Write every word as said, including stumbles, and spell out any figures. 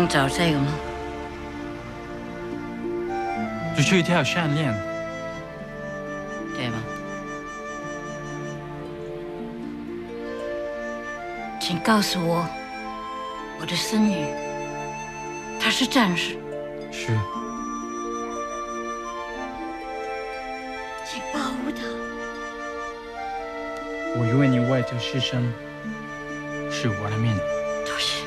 想找这个吗？ 只是一条项链， 对吗？请告诉我，我的孙女，她是战士。 是。 请保护她。 我愿意为这牺牲，是我的命。 多谢。